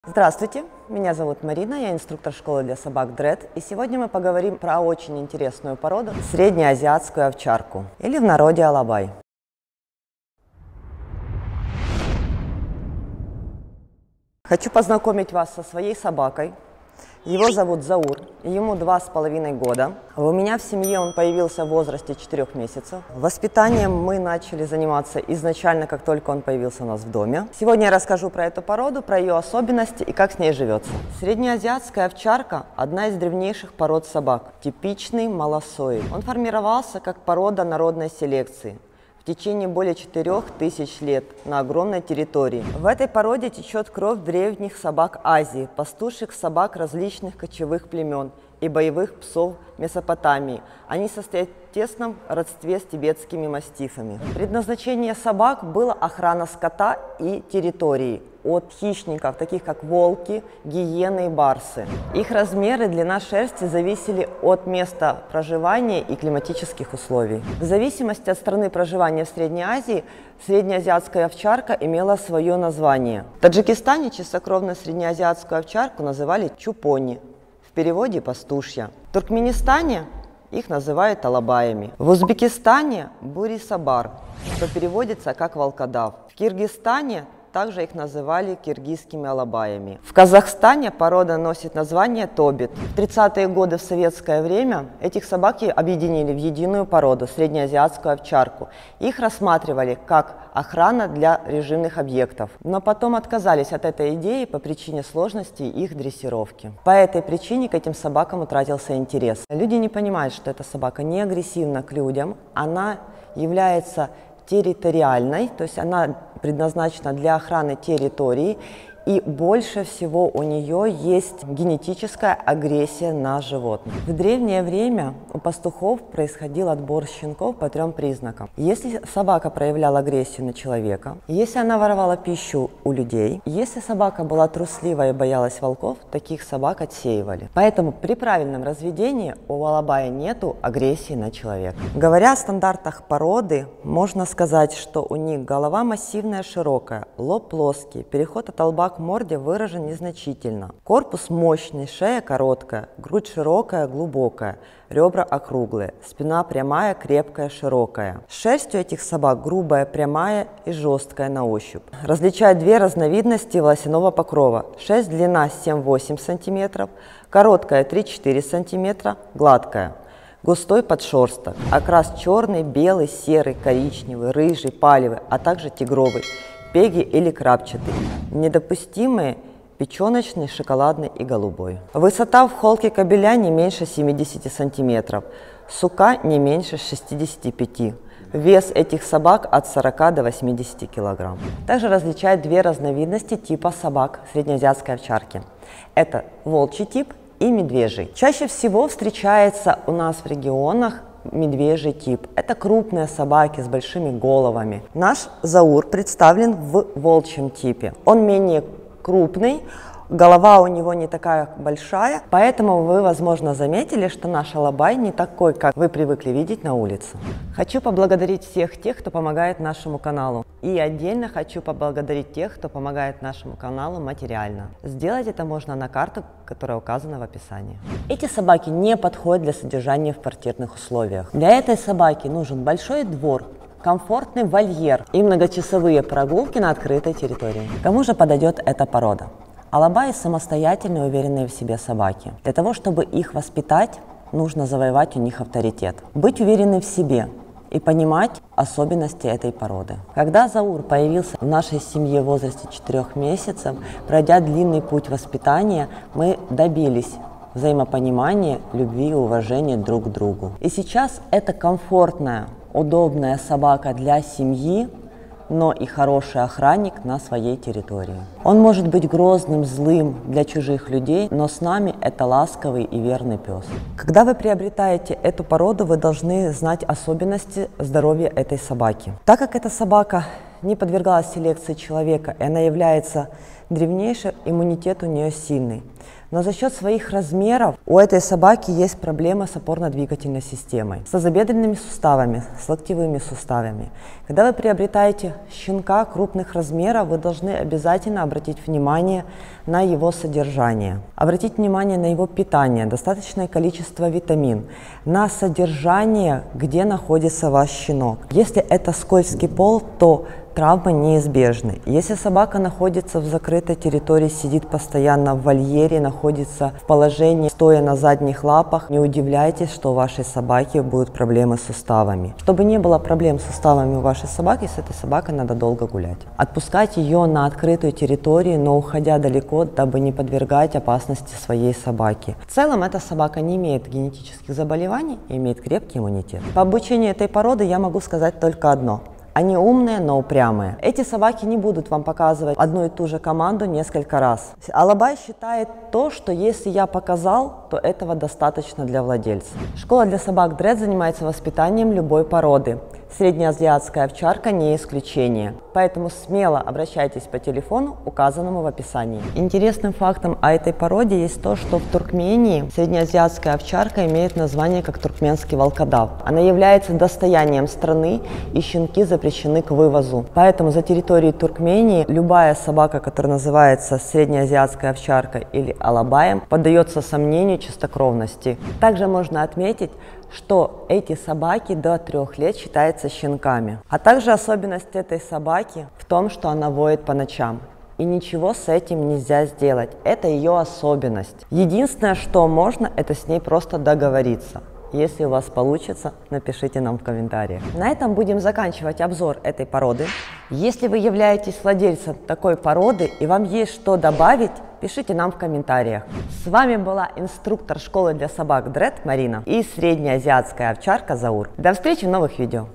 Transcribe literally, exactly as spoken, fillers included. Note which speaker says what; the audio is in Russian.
Speaker 1: Здравствуйте, меня зовут Марина, я инструктор школы для собак Дред, и сегодня мы поговорим про очень интересную породу – среднеазиатскую овчарку, или в народе алабай. Хочу познакомить вас со своей собакой. Его зовут Заур, ему два с половиной года. У меня в семье он появился в возрасте четырех месяцев. Воспитанием мы начали заниматься изначально, как только он появился у нас в доме. Сегодня я расскажу про эту породу, про ее особенности и как с ней живется. Среднеазиатская овчарка – одна из древнейших пород собак, типичный молосоид. Он формировался как порода народной селекции в течение более четырёх тысяч лет на огромной территории. В этой породе течет кровь древних собак Азии, пастушьих собак различных кочевых племен и боевых псов Месопотамии. Они состоят в тесном родстве с тибетскими мастифами. Предназначение собак было охрана скота и территории от хищников, таких как волки, гиены и барсы. Их размеры и длина шерсти зависели от места проживания и климатических условий. В зависимости от страны проживания в Средней Азии, среднеазиатская овчарка имела свое название. В Таджикистане чистокровную среднеазиатскую овчарку называли чупони, в переводе пастушья. В Туркменистане их называют алабаями. В Узбекистане бури-сабар, что переводится как волкодав. В Киргизстане также их называли киргизскими алабаями. В Казахстане порода носит название тобит. В тридцатые годы в советское время этих собак объединили в единую породу, среднеазиатскую овчарку. Их рассматривали как охрана для режимных объектов. Но потом отказались от этой идеи по причине сложности их дрессировки. По этой причине к этим собакам утратился интерес. Люди не понимают, что эта собака не агрессивна к людям, она является территориальной, то есть она предназначена для охраны территории, и больше всего у нее есть генетическая агрессия на животных. В древнее время у пастухов происходил отбор щенков по трем признакам. Если собака проявляла агрессию на человека, если она воровала пищу у людей, если собака была труслива и боялась волков, таких собак отсеивали. Поэтому при правильном разведении у алабая нету агрессии на человека. Говоря о стандартах породы, можно сказать, что у них голова массивная, широкая, лоб плоский, переход от лба к морде выражен незначительно. Корпус мощный, шея короткая, грудь широкая, глубокая, ребра округлые, спина прямая, крепкая, широкая. Шерсть у этих собак грубая, прямая и жесткая на ощупь. Различают две разновидности волосяного покрова. Шерсть длина семь-восемь сантиметров, короткая три-четыре сантиметра, гладкая. Густой подшерсток. Окрас черный, белый, серый, коричневый, рыжий, палевый, а также тигровый, пеги или крапчатый. Недопустимые печеночный, шоколадный и голубой. Высота в холке кобеля не меньше семидесяти сантиметров, сука не меньше шестидесяти пяти. Вес этих собак от сорока до восьмидесяти килограмм. Также различают две разновидности типа собак среднеазиатской овчарки. Это волчий тип и медвежий. Чаще всего встречается у нас в регионах медвежий тип. Это крупные собаки с большими головами. Наш Заур представлен в волчьем типе. Он менее крупный, голова у него не такая большая, поэтому вы, возможно, заметили, что наш алабай не такой, как вы привыкли видеть на улице. Хочу поблагодарить всех тех, кто помогает нашему каналу. И отдельно хочу поблагодарить тех, кто помогает нашему каналу материально. Сделать это можно на карту, которая указана в описании. Эти собаки не подходят для содержания в квартирных условиях. Для этой собаки нужен большой двор, комфортный вольер и многочасовые прогулки на открытой территории. Кому же подойдет эта порода? Алабаи – самостоятельные, уверенные в себе собаки. Для того, чтобы их воспитать, нужно завоевать у них авторитет. Быть уверенным в себе и понимать особенности этой породы. Когда Заур появился в нашей семье в возрасте четырех месяцев, пройдя длинный путь воспитания, мы добились взаимопонимания, любви и уважения друг к другу. И сейчас это комфортная, удобная собака для семьи, но и хороший охранник на своей территории. Он может быть грозным, злым для чужих людей, но с нами это ласковый и верный пес. Когда вы приобретаете эту породу, вы должны знать особенности здоровья этой собаки. Так как эта собака не подвергалась селекции человека, и она является древнейший, иммунитет у нее сильный. Но за счет своих размеров у этой собаки есть проблемы с опорно-двигательной системой, с тазобедренными суставами, с локтевыми суставами. Когда вы приобретаете щенка крупных размеров, вы должны обязательно обратить внимание на его содержание, обратить внимание на его питание, достаточное количество витамин, на содержание, где находится ваш щенок. Если это скользкий пол, то травмы неизбежны. Если собака находится в закрытой территории, сидит постоянно в вольере, находится в положении стоя на задних лапах, не удивляйтесь, что у вашей собаки будут проблемы с суставами. Чтобы не было проблем с суставами у вашей собаки, с этой собакой надо долго гулять. Отпускать ее на открытую территорию, но уходя далеко, дабы не подвергать опасности своей собаки. В целом, эта собака не имеет генетических заболеваний и имеет крепкий иммунитет. По обучению этой породы я могу сказать только одно. Они умные, но упрямые. Эти собаки не будут вам показывать одну и ту же команду несколько раз. Алабай считает то, что если я показал, то этого достаточно для владельца. Школа для собак Дред занимается воспитанием любой породы. Среднеазиатская овчарка не исключение. Поэтому смело обращайтесь по телефону, указанному в описании. Интересным фактом о этой породе есть то, что в Туркмении среднеазиатская овчарка имеет название как туркменский волкодав. Она является достоянием страны, и щенки запрещены к вывозу. Поэтому за территорией Туркмении любая собака, которая называется среднеазиатская овчарка или алабаем, поддается сомнению чистокровности. Также можно отметить, что эти собаки до трех лет считаются щенками. А также особенность этой собаки в том, что она воет по ночам. И ничего с этим нельзя сделать. Это ее особенность. Единственное, что можно, это с ней просто договориться. Если у вас получится, напишите нам в комментариях. На этом будем заканчивать обзор этой породы. Если вы являетесь владельцем такой породы и вам есть что добавить, пишите нам в комментариях. С вами была инструктор школы для собак Дред Марина и среднеазиатская овчарка Заур. До встречи в новых видео.